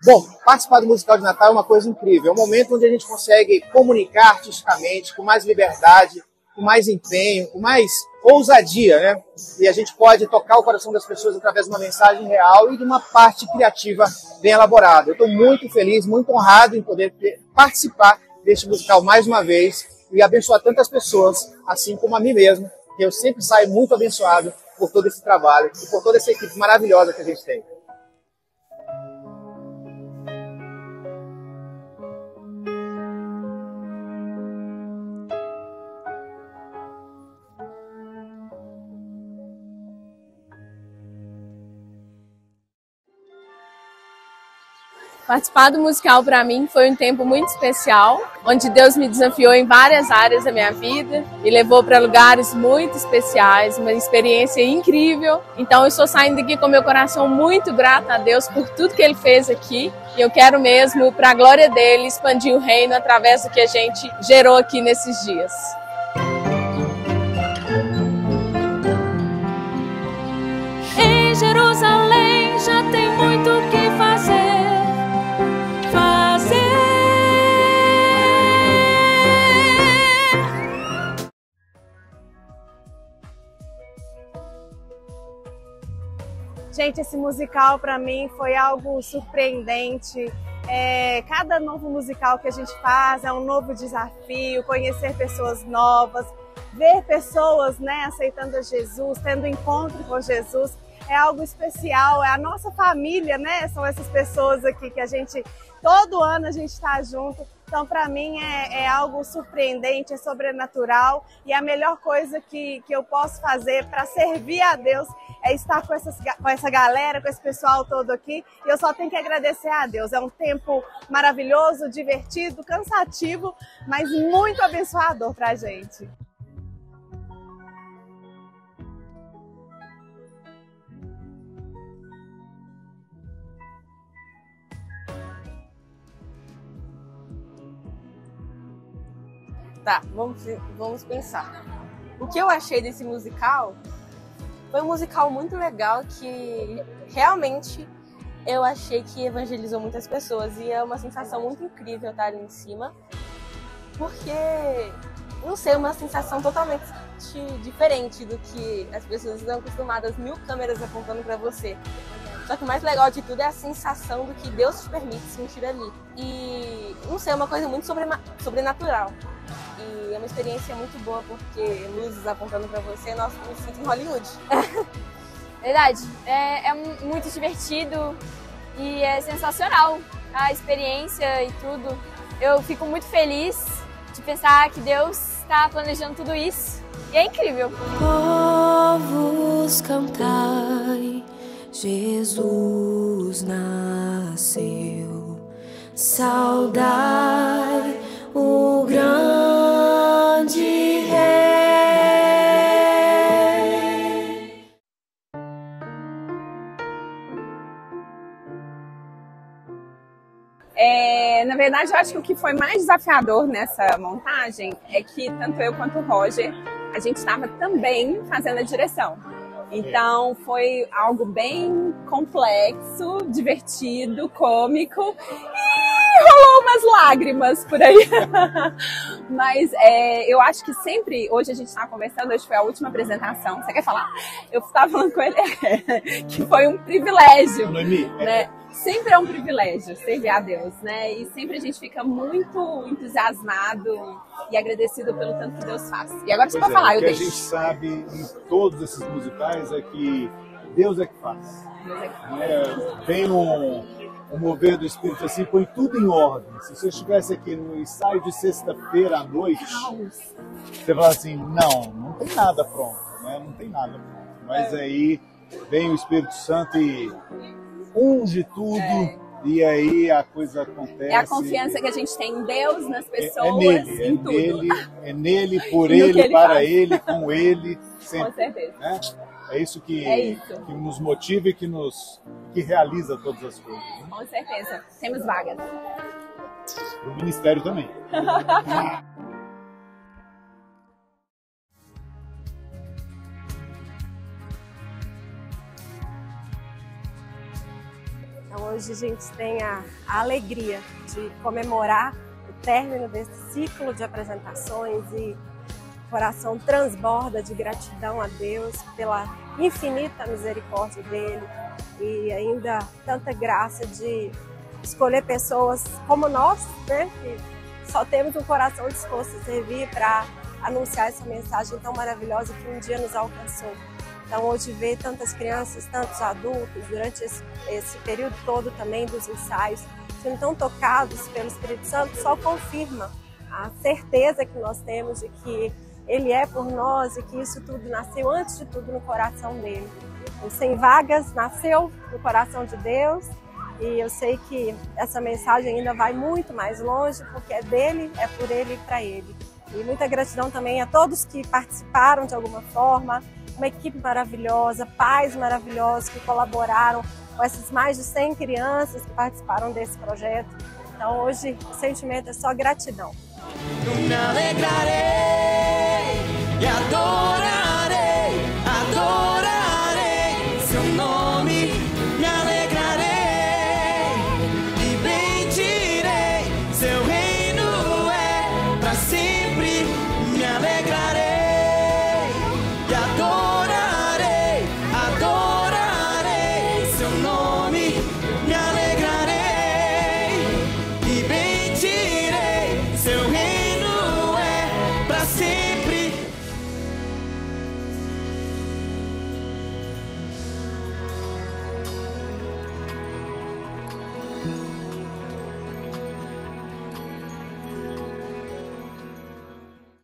Bom, participar do musical de Natal é uma coisa incrível. É um momento onde a gente consegue comunicar artisticamente com mais liberdade, com mais empenho, com mais ousadia, né? E a gente pode tocar o coração das pessoas através de uma mensagem real e de uma parte criativa bem elaborada. Eu estou muito feliz, muito honrado em poder participar deste musical mais uma vez e abençoar tantas pessoas, assim como a mim mesmo, que eu sempre saio muito abençoado por todo esse trabalho e por toda essa equipe maravilhosa que a gente tem. Participar do musical para mim foi um tempo muito especial, onde Deus me desafiou em várias áreas da minha vida, me levou para lugares muito especiais, uma experiência incrível. Então eu estou saindo daqui com meu coração muito grato a Deus por tudo que Ele fez aqui. E eu quero mesmo, para a glória dEle, expandir o reino através do que a gente gerou aqui nesses dias. Em Jerusalém já tem muito o que fazer. Gente, esse musical para mim foi algo surpreendente. Cada novo musical que a gente faz é um novo desafio, conhecer pessoas novas, ver pessoas, né, aceitando a Jesus, tendo encontro com Jesus. É algo especial, é a nossa família, né? São essas pessoas aqui que a gente, todo ano a gente está junto. Então, para mim, é algo surpreendente, é sobrenatural. E a melhor coisa que eu posso fazer para servir a Deus é estar com essa galera, com esse pessoal todo aqui. E eu só tenho que agradecer a Deus. É um tempo maravilhoso, divertido, cansativo, mas muito abençoador para a gente. Tá, vamos pensar. O que eu achei desse musical foi um musical muito legal que realmente eu achei que evangelizou muitas pessoas e é uma sensação muito incrível estar ali em cima, porque, não sei, uma sensação totalmente diferente do que as pessoas estão acostumadas, 1000 câmeras apontando para você. Só que o mais legal de tudo é a sensação do que Deus te permite sentir ali. E, não sei, é uma coisa muito sobrenatural. E é uma experiência muito boa porque luzes apontando pra você, nossa, eu me sinto em Hollywood. Verdade, é muito divertido e é sensacional a experiência e tudo. Eu fico muito feliz de pensar que Deus está planejando tudo isso e é incrível. Povos, cantai, Jesus nasceu, saudai o grande rei. Na verdade, eu acho que o que foi mais desafiador nessa montagem é que tanto eu quanto o Roger, a gente estava também fazendo a direção. Então foi algo bem complexo, divertido, cômico e rolou umas lágrimas por aí. Mas eu acho que sempre, hoje a gente estava conversando, hoje foi a última apresentação. Você quer falar? Eu estava falando com ele que foi um privilégio, né? Sempre é um privilégio servir a Deus, né? E sempre a gente fica muito entusiasmado e agradecido pelo tanto que Deus faz. E agora você pode falar, eu deixo. O que a gente sabe em todos esses musicais é que Deus é que faz. Deus é que faz. Vem um mover do Espírito assim, põe tudo em ordem. Se você estivesse aqui no ensaio de sexta-feira à noite, você fala assim, não tem nada pronto, né? Não tem nada pronto. Mas aí vem o Espírito Santo e unge tudo e aí a coisa acontece. É a confiança que a gente tem em Deus, nas pessoas, em tudo. É nele, por ele, para ele, com ele, sempre. Com certeza. Né? É isso que nos motiva e que realiza todas as coisas. Né? Com certeza. Temos vagas. O ministério também. Então hoje a gente tem a alegria de comemorar o término desse ciclo de apresentações e o coração transborda de gratidão a Deus pela infinita misericórdia dele e ainda tanta graça de escolher pessoas como nós, né, que só temos um coração disposto a servir para anunciar essa mensagem tão maravilhosa que um dia nos alcançou. Então hoje ver tantas crianças, tantos adultos, durante esse período todo também dos ensaios, sendo tão tocados pelo Espírito Santo, só confirma a certeza que nós temos de que Ele é por nós e que isso tudo nasceu, antes de tudo, no coração dele. O Sem Vagas nasceu no coração de Deus e eu sei que essa mensagem ainda vai muito mais longe, porque é dele, é por ele e para ele. E muita gratidão também a todos que participaram de alguma forma, uma equipe maravilhosa, pais maravilhosos que colaboraram com essas mais de 100 crianças que participaram desse projeto. Então hoje o sentimento é só gratidão. Eu me alegrarei e adorarei.